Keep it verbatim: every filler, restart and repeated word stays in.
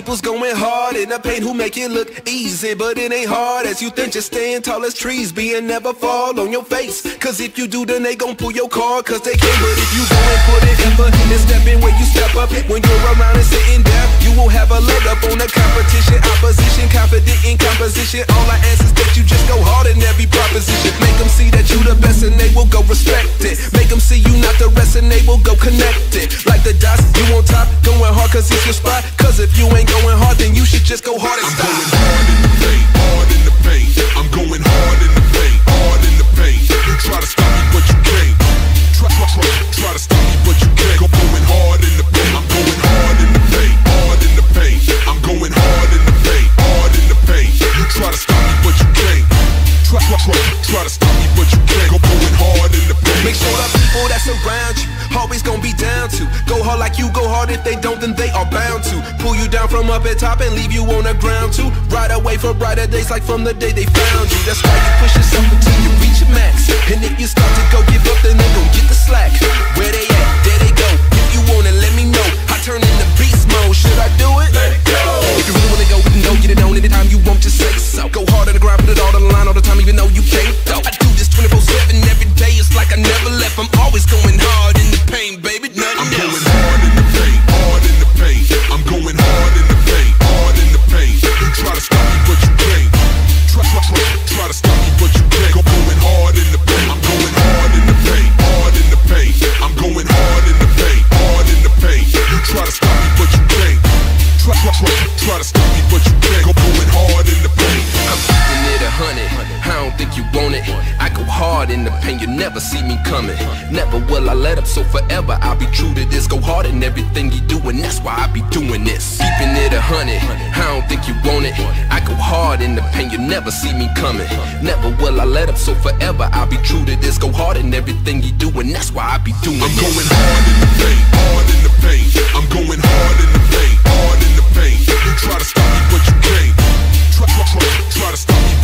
people's going hard in the paint who make it look easy, but it ain't hard as you think. Just stand tall as trees, be and never fall on your face. Cause if you do, then they gon' pull your card, cause they can. But if you go and put it effort and step in where you step up, when you're around and sitting down, you will have a leg up on the competition. Opposition, confident in composition. All I ask is that you just go hard in every proposition. Make them see that you the best and they will go respect it. Make them see you not the rest and they will go connect it. Like the dots, you on top, going hard cause it's your spot. Cause if you ain't going hard, then you should just go hard and stop. I'm going hard in the paint, hard in the paint. I'm going hard in the paint, hard in the paint. You try to stop me, but you can't. Try, try, try, try to stop me, but you can't. I'm going hard in the paint. I'm going hard in the paint, hard in the paint. I'm going hard in the paint, hard in the paint. You try to stop me, but you can't. Try, try, try, try to stop me, but you can't. I'm going hard in the paint. Make sure the people that surround you always gonna be down to go hard like you go hard. If they don't, then they are bound to pull you down from up at top and leave you on the ground too. Right away for brighter days, like from the day they found you. That's why you push yourself until you reach your max. And if you start to go give up, then they gon' get the slack. Where they at? There they go. If you wanna let me know, I turn into beast mode. Should I do it? Let it go. If you really wanna go, we can go get it on anytime you want, just say so. Go hard on the grind, put it all on the line all the time, even though you can't though. I do this twenty-four seven every day. It's like I never left. I'm always going hard in the pain, baby. Nothing I'm else. going hard in the paint, hard in the paint. I'm going hard in the paint, hard in the paint. You try to stop me, but you can't. Try, try, try, try to stop me, but you can't. I'm going hard in the paint. I'm going hard in the paint, hard in the paint. I'm going hard in the paint, hard in the paint. You try to stop me, but you can't. Try, try, try, try to stop me, but you can't. I'm going hard in the paint. I'm keeping it a hundred. I don't think you want it. I go hard in the pain, you never see me coming. Never will I let up, so forever I'll be true to this. Go hard in everything you do, and that's why I be doing this. Keeping it a hundred. I don't think you want it. I go hard in the pain, you never see me coming. Never will I let up, so forever I'll be true to this. Go hard in everything you do, and that's why I be doing I'm this. going hard in the paint, hard in the paint. I'm going hard in the paint, hard in the paint. You try to stop me, but you can't. Try, try, try, try to stop me,